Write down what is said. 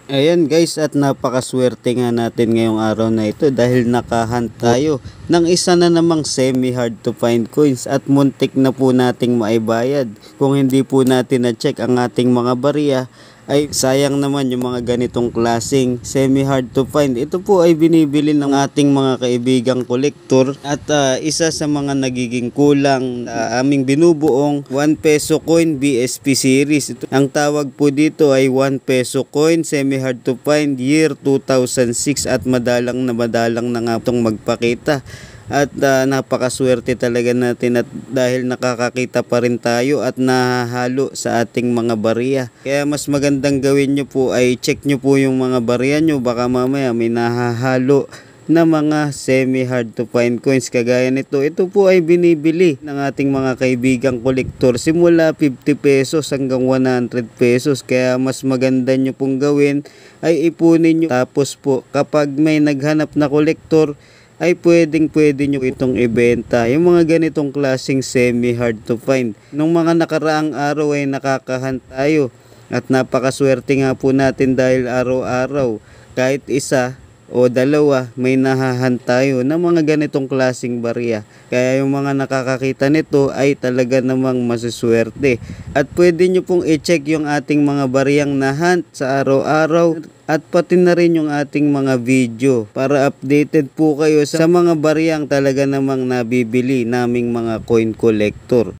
Ayan guys, at napakaswerte nga natin ngayong araw na ito dahil nakahunt tayo ng isa na namang semi hard to find coins at muntik na po nating maibayad. Kung hindi po natin na-check ang ating mga barya ay sayang naman yung mga ganitong klaseng semi hard to find. Ito po ay binibili ng ating mga kaibigang kolektor at isa sa mga nagiging kulang aming binubuong 1 peso coin BSP series. Ang tawag po dito ay 1 peso coin semi hard to find year 2006 at madalang na nga itong magpakita. At napakaswerte talaga natin at dahil nakakakita pa rin tayo at nahahalo sa ating mga barya. Kaya mas magandang gawin nyo po ay check nyo po yung mga barya nyo. Baka mamaya may nahahalo na mga semi hard to find coins kagaya nito. Ito po ay binibili ng ating mga kaibigang kolektor simula 50 pesos hanggang 100 pesos. Kaya mas maganda nyo pong gawin ay ipunin nyo. Tapos po kapag may naghanap na kolektor ay pwede nyo itong ibenta. Yung mga ganitong klaseng semi hard to find. Nung mga nakaraang araw ay nakakahunt tayo at napakaswerte nga po natin dahil araw-araw kahit isa o dalawa may nahahunt tayo ng mga ganitong klaseng barya. Kaya yung mga nakakakita nito ay talaga namang masiswerte. At pwede nyo pong i-check yung ating mga baryang nahunt sa araw-araw at pati na rin yung ating mga video para updated po kayo sa mga baryang talaga namang nabibili naming mga coin collector.